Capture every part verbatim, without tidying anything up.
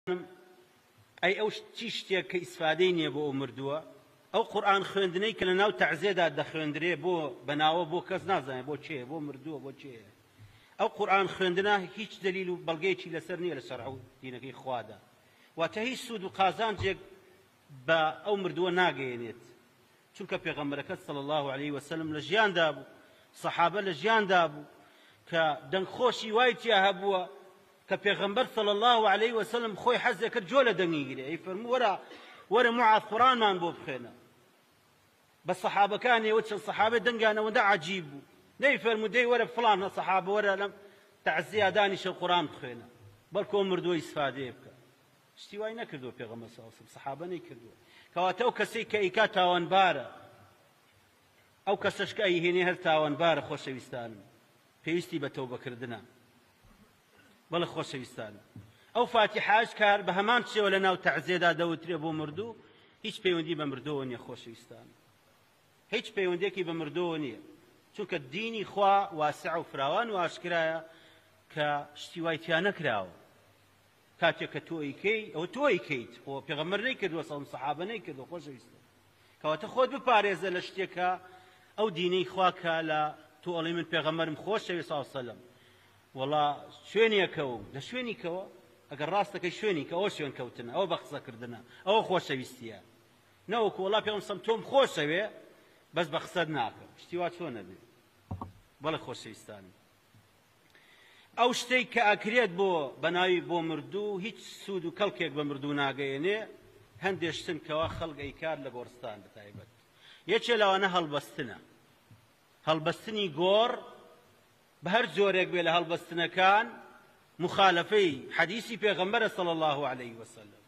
ئەی ئەو چی شتێک کە ئیسفادەی نییە بۆ ئەو مردووە، ئەو قورئان خوێندنەی کە لە ناو تەعزیەدا دەخوێندرێ بۆ بەناوە بۆ کەس نازانێت بۆ چێە، بۆ مردووە بۆ چێە. ئەو قورئان خوێندنە هیچ دلیل و بەڵگەیەکی لەسەر نییە لە شەرع و دینەکەی خوادا، واتە هیچ سوود و قازانجێک بە ئەو مردووە ناگەیەنێت، چونکە پێغەمبەرەکە صلی الله علیه وسلم لە ژیاندا بوو، سەحابە لە ژیاندا بوو کە دەنگخۆشی وای تیا هەبووە کە پێغەمبەر صلی الله علیه وسلم خۆی حەزێ کرد جۆ لە دەنگی گرێ، ئەی فەرموو وەرە وەرە معاذ قورئانمان بۆ بخوێنە. بە سەحابەکانەوە چەند سەحابە دەنگیانەوەدا عەجیب بوو، نەیفەرموو دەی وەرە فڵان سەحابە وەرە لەم تەعزیە دانیشە قورئان بخوێنە، بەڵکو ئەو مردووە ئیسفادەیە بکە. شتی وای نەکردووە پێغەمبەر صلی الله علیه وسلم، سەحابە نەیکردووە. کەواتە ئەو کەسەی کە ئیکا تاوانبارە، ئەو کەسەش کە ئەیهێنێ هەر تاوانبارە. خۆشەویستانم، پێویستی بە تەوبەکردنە. بەڵێ خۆشەویستانم، ئەو فاتحاش کار بە هەمان شێوە لە ناو تەعزیەدا دەوترێ بۆ مردوو، هیچ پەیوەندی بە مردووە نییە. خۆشەویستانم، هیچ پەیوەندێکی بە مردووە نییە، چونکە دینی خوا واسع و فراوان و ئاشکرایە کە شتی وای تیا نەکراوە. کاتێک کە تۆ ئەیکەی ئەوە تۆ ئەیکەیت، خۆ پێغەمبەر نەیکردووە، سەڵم سەحابە نەیکردووە. خۆشەویستە، کەواتە خۆت بپارێزە لە شتێکە ئەو دینەی خوا کە لە تۆ ئەڵێ من پێغەمبەرم خۆشەوی صلی الله علیه وسلم وەڵا شوێنیەکەوە لە شوێنیکەوە، ئەگەر ڕاستەکەی شوێنی کە ئەوە شوێن کەوتنە، ئەوە بە قسەکردنە، ئەوە خۆشەویستیە. نەوەکو وەڵا پێغەمبەر سەڵم تۆم خۆشەوێ بەس بە قسەت ناکەم. شتی وا چۆن نەبێ. بەڵێ خۆشەویستانم، ئەو شتەی کە ئەکرێت بۆ بەناوی بۆ مردوو هیچ سوود و کەڵکێک بە مردوو ناگەیەنێ. هەندێک شتن کەوا خەڵک ئەیکار لە گۆڕستان بەتایبەت. یەکێ لەوانە هەڵبەستنە، هەڵبەستنی گۆڕ بە هەر جۆرێک بێ لە هەڵبەستنەکان مخالفەی حەدیسی پێغەمبەرە صلی الله علیه وسلم.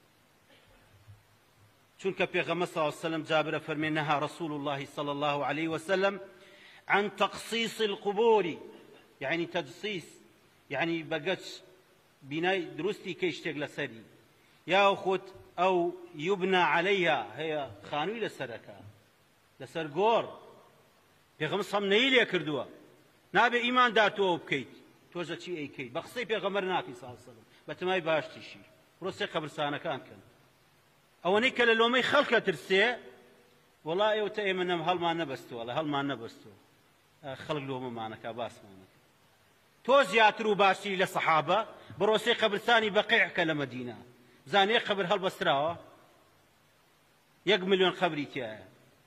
چونکە پێغەمبەر صلی الله علیه وسلم جابر فەرمێ نهى رسول الله صلی الله علیه وسلم عن تقصيص القبور، يعني تجصيص يعني بەگەچ بینای دروستی کەیشتێک لەسەری، یا خۆت ئەو یبنى عليها هەیە خانووی لەسەرەکە لەسەر گۆڕ. پێغەمبەر سەڵم نەی لێ کردووە، نابێ ئیماندار تۆ بکەیت، تۆژە چی ئەیکەیت؟ بە قسەی پێغەمبەر ناکەی صلی الله علیه وسلم، بە تەمای باشتیشی ڕۆسێ قەبرستانەکان کەن. ئەوەنەی کە لە لۆمەی خەڵکە ترسێ، وەڵا ئێوە تا ئێمە نەم هەڵمان نەبەستووە، لە هەڵمان نەبەستووە، خەڵک لۆمەمانەکە باسمانەکە. تۆ زیاتر و باشتری لە سەحابە بڕۆسەی قەبرستانی بەقیع کە لە مەدینە، زانێ قەبر هەڵبەستراوە؟ یەک ملیۆن قەبری تایە.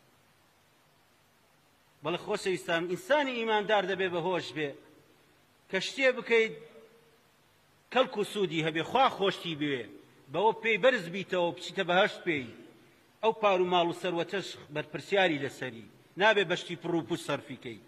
بەڵێ خۆشەویستان، ئینسانی ئیماندار دەبێ بەهۆش بێ کە شتێ بکەیت کەڵک و سوودی هەبێ، خوا خۆشتی بوێ، بەوە پێی بەرز بیتەوە بچیتە بەهەشت پێی. ئەو پار و ماڵ و سەروەتەش بەرپرسیاری لەسەری، نابێ بەشتی پڕ و پوش سەرفیکەی.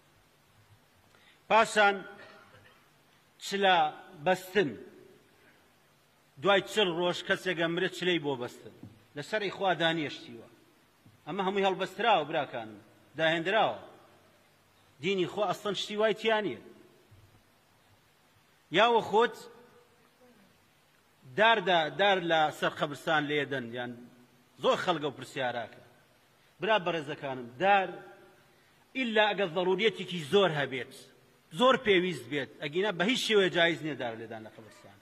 پاشان چلە بەستن، دوای چل ڕۆژ کەسێک ئەمرێت چلەی بۆ بەستن، لەسەری خوا دانیشتیوە. ئەمە هەمووی هەڵبەستراوە براکانم، داهێنراوە. دینی خۆ ئەسڵەن شتی وای تیا نییە. یاوە خۆت داردا دار لە سەر قەبرستان لێدەن، یان زۆر خەڵگە و پرسیاراکە. برا بەڕێزەکانم، دار ئیلا ئەگەر ضەروریەتێکی زۆر هەبێت، زۆر پێویست بێت، ئەگینا بە هیچ شێوە جایز نییە دار لێدان لە قەبرستان.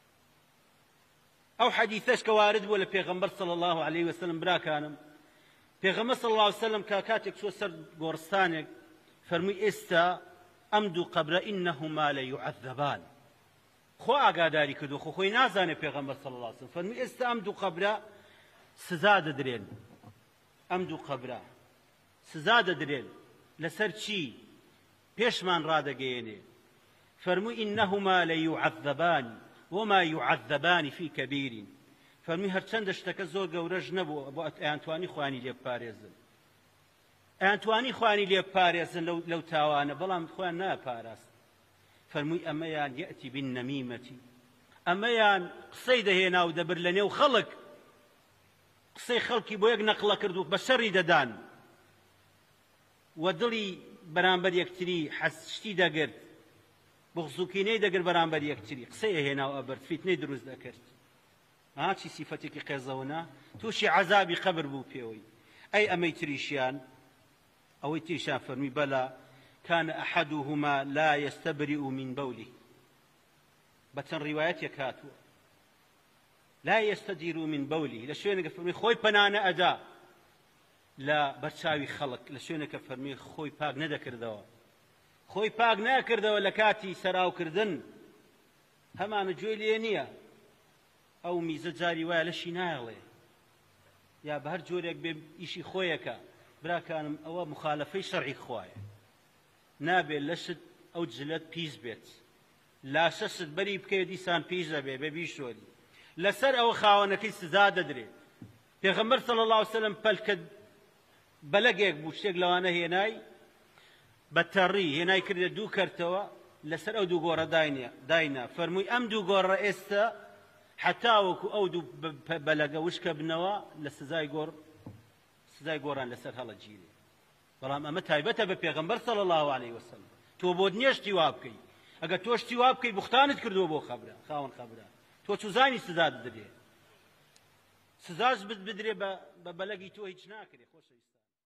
ئەو حەدیثەش کە وارد بووە لە پێغەمبەر صلی الله علیه وسلم براکانم، پێغەمبەر صلی الله علیه وسلم کە کاتێک چووە سەر گۆڕستانێک فەرمووی ئێستا ئەم دوو قەبرە ئینەهما لەیعەذەبان. خۆ ئاگاداری کردو، خۆ خۆی نازانێت پێغەمبەر صلی الله علیه وسلم فەرمووی ئێستا ئەم دوو قەبرە سزا دەدرێن. ئەم دوو قەبرە سزا دەدرێن لەسەر چی؟ پێشمان ڕادەگەیەنێ. فەرمووی ئینەهما لەیعەذەبان وما يعذبان في كبير. فەرمووی هەرچەندە شتەکە زۆر گەورەش نەبوو بۆ ئەیانتوانی خوانی لێ بپارێزن، ئەیانتوانی خوانی لێ بپارێزن لەو تاوانە، بەڵام خۆیان ناپاراست. فەرمووی ئەمەیان یەئتی بالنەمیمەتی، ئەمەیان قسەی دەهێنا و دەبر لە نێو خەڵک، قسەی خەڵکی بۆ یەک نەقڵە کرد و بە شەڕی دەدان و دڵی بەرامبەر یەکتری حەسشتی دەگرت، بغزوکینەی دەگرت بەرامبەر یەکتری، قسەی ئەهێنا و ئەبرد، فیتنەی دروست دەکرد. هاچی سیفەتێکی قێزەوەنا تووشی عەزابی قەبر بوو پێوەی. ئەی ئەمەی تریشیان، ئەوەی تریشیان فەرمی بەلا كان أحدهما لا يستبرئ من بوله. بەچەند ڕیوایەتێک هاتووە لا يستدير من بوله لە شوێنێکە فەرمی خۆی پەنانە ئەدا لە بەرچاوی خەڵک لە شوێنێکە فەرمی خۆی پاک نەدەکردەوە خۆی پاک ناکردەوە لە کاتی سەراوکردن هەمانە گوێی لێ نییە ئەو میزە جاری وایە لەشی نایڵێ یا بە هەر جۆرێک بێ ئیشی خۆیەکە براکانم ئەوە مخالەفەی شەرعی خوایە نابێت لەشت ئەو جلەت پیس بێت لاشە شت بەری بکەوێت دیسان پیس دەبێ بە بیشۆری لەسەر ئەوە خاوەنەکەی سزا دەدرێت پێغەمبەر صلی الله علیه وسلم پەلکە بەلەگێک بوو شتێک لەوانە هێنای بە تەڕی هێنای کردە دوو کەرتەوە لەسەر ئەو دوو گۆڕە داینا فەرمووی ئەم دوو گۆڕە ئێستا حتاوەکو ئەو دوو بەلەگە وشکە بنەوە لە سزای گۆڕ سزای گۆڕان لەسەر هەڵەگیرێ بەڵام ئەمە تایبەتە بە پێغەمبەر صلی الله علیه وسلم تۆ بۆت نییە شتی وا بکەی ئەگەر تۆ شتی وا بکەی بوختانت کردووە بۆ خەبرە خاوەن خەبرە تۆ چوزانی سزا دەدرێ سزاش بدرێ بە بەلەگی تۆ هیچ ناکرێ خۆشەویست